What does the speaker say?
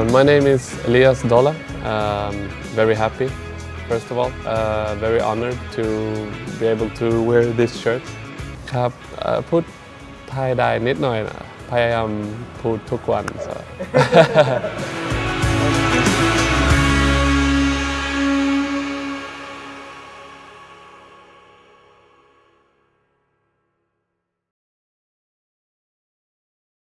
My name is Elias Dola. Very happy, first of all. Very honored to be able to wear this shirt. ครับพูดไทยได้นิดหน่อยนะพยายามพูดทุกวัน so